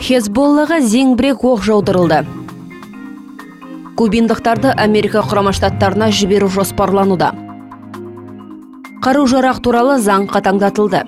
Хезболлаға зеңбірек оқ жаудырылды. Кубиндықтарды Америка Құрама Штаттарына жіберу жоспарлануда. Қару-жарақ туралы заң қатаңдатылды.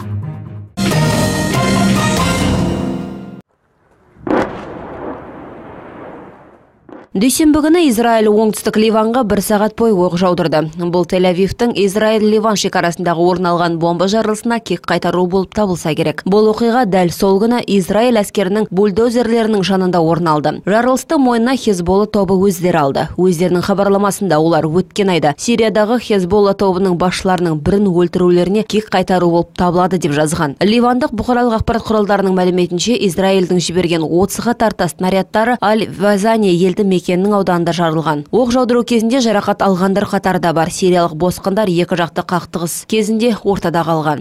Дүйсенбі күні Израиль оңтүстік Ливанға 1 сағат бойы оқ жаудырды. Бұл Тель-Авивтің Израиль-Ливан шекарасындағы орын алған бомба жарылысына кек қайтару болып табылса керек. Бұл оқиға дәл сол күні Израиль әскерінің бульдозерлерінің жанында орын алды. Жарылысты мойнына Хезболла тобы өздері алды. Өздерінің хабарламасында олар өткен айда Сириядағы Хезболла тобының басшыларының бірін өлтірулеріне кек қайтару болып табылады деп жазған. Ливандық бұқаралық ақпарат құралдарының мәліметінше, Израильдің жіберген 30-ға тарта снарядтары Аль-Вазани елді мекеннің ауданында жарылған. Оқ жаудыру кезінде жарақат алғандар қатарда бар. Сириялық босқындар екі жақты қақтығыс кезінде ортада қалған.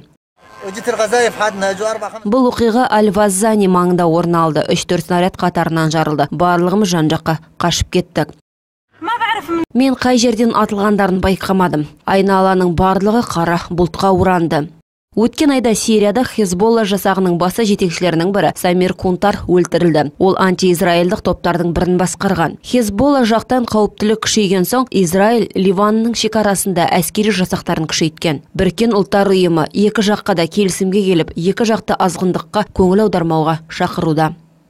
Бұл оқиға Аль-Вазани маңында орын алды. 3-4 снаряд қатарынан жарылды. Барлығымыз жан-жаққа қашып кеттік. Мен қай жерден атылғандарын байқамадым. Айналаның барлығы қара бұлтқа оранды. Өткен айда Сирияда Хезболла жасағының басы жетекшілерінің бірі Самир Кунтар өлтірілді. Ол анти-израильдық топтардың бірін басқарған. Хезболла жақтан қауіптілік күшейген соң, Израиль Ливанның шекарасында әскери жасақтарын күшейткен. Біріккен ұлттар ұйымы екі жаққа да келісімге келіп, екі жақты азғындыққа көңіл аудармауға шақыруда.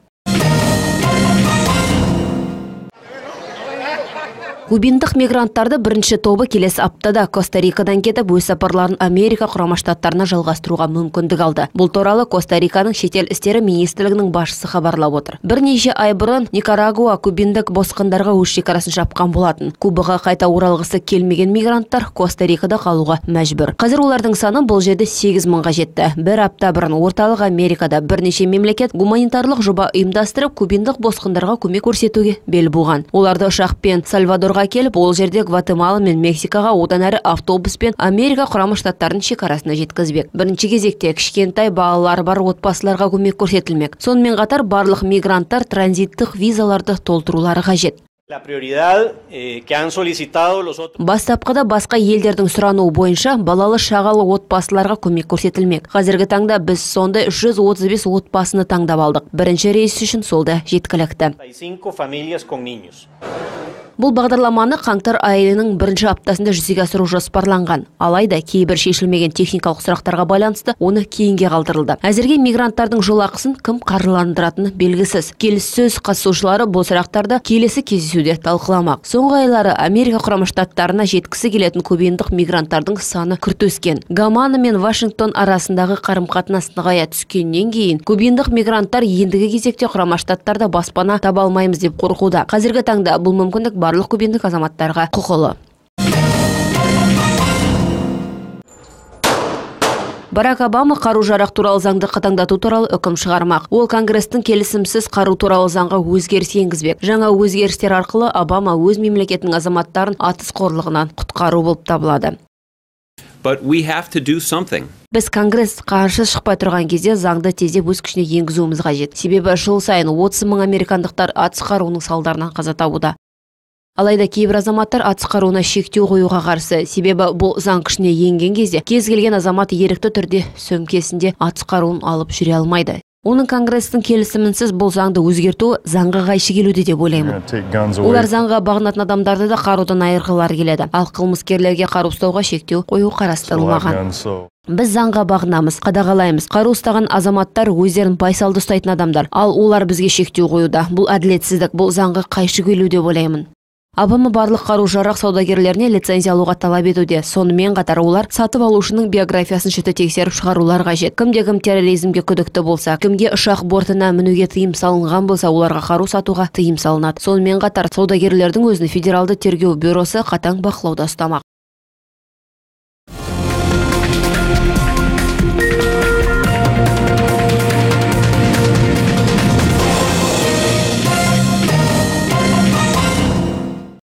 Кубиндық мигранттарды бірінші тобы келесі аптада Коста-Рикадан кетіп, өз сапарларын Америка Құрама Штаттарына жалғастыруға мүмкіндік алды. Бұл туралы Коста-Риканың шетел істері министрлігінің басшысы хабарлап отыр. Бірнеше ай бұрын Никарагуа кубиндік босқындарға өз шекарасын жапқан болатын. Кубаға қайта оралғысы келмеген мигранттар Коста-Рикада қалуға мәжбүр. Қазір олардың саны бұл жерде 8 мыңға жетті. Бір апта бұрын орталық Америкада бірнеше мемлекет гуманитарлық жоба ұйымдастырып, кубиндық босқындарға көмек көрсетуге бел буған. Оларды ұшақпен Сальвадорға келіп, ол жерде Гватемала мен Мексикаға одан әрі автобуспен Америка Құрама Штаттарының шекарасына жеткізбек. Бірінші кезекте кішкентай балалары бар отбасыларға көмек көрсетілмек. Сонымен қатар барлық мигранттар транзиттік визаларды толтырулары қажет. Бастапқыда басқа елдердің сұрануы бойынша балалы шағалы отбасыларға көмек көрсетілмек. Қазіргі таңда біз сондай 135 отбасыны таңдап алдық. Бірінші рейс үшін солда жеткілікті. Бұл бағдарламаны қаңтар айының бірінші аптасында жүзеге асыру жоспарланған. Алайда кейбір шешілмеген техникалық сұрақтарға байланысты оны кейінге қалдырылды. Әзірге мигранттардың жолақысын кім қаржыландыратыны белгісіз. Келіссөз қатысушылары бұл сұрақтарды келесі кездесуде талқыламақ. Соңғы айлары Америка Құрама Штаттарына жеткісі келетін кубиндық мигранттардың саны күрт өскен. Гамана мен Вашингтон арасындағы қарым-қатынас нығая түскеннен кейін кубиндық мигранттар ендігі кезекте Құрама Штаттарда баспана таба алмаймыз деп қорқуда. Қазіргі таңда бұл мүмкіндік барлық кубиндік азаматтарға құқылы. Барак Обама қару-жарақ туралы заңды қатаңдату туралы үкім шығармақ. Ол Конгрестің келісімсіз қару туралы заңға өзгеріс енгізбек. Жаңа өзгерістер арқылы Обама өз мемлекетінің азаматтарын атыс қорлығынан құтқару болып табылады. Біз Конгресс қарсы шықпай тұрған кезде заңды тездеп өз күшіне енгізуіміз қажет. Себебі жыл сайын 30 мың американдықтар атыс қаруының салдарынан қаза табуда. Алайда кейбір азаматтар атыс қаруына шектеу қоюға қарсы. Себебі бұл заң күшіне енген кезде кез келген азамат ерікті түрде сөмкесінде атыс қаруын алып жүре алмайды. Оның Конгрестің келісімінсіз бұл заңды өзгерту заңға қайшы келуде деп ойлаймын. Олар заңға бағынатын адамдарды да қарудан айырғылары келеді. Ал қылмыскерлерге қару ұстауға шектеу қою қарастырылмаған. Біз заңға бағынамыз, қадағалаймыз. Қару ұстаған азаматтар өздерін байсалды ұстайтын адамдар. Ал олар бізге шектеу қоюда. Бұл әділетсіздік, бұл заңға қайшы келуде деп ойлаймын. Обама барлық қару-жарақ саудагерлеріне лицензия алуға талап етуде. Сонымен қатар олар сатып алушының биографиясын жіті тексеріп шығарулар қажет. Кімде-кім терроризмге күдікті болса, кімге ұшақ бортына мінуге тыйым салынған болса, оларға қару сатуға тыйым салынады. Сонымен қатар саудагерлердің өзін Федералды тергеу бюросы қатаң бақылауда ұстамақ.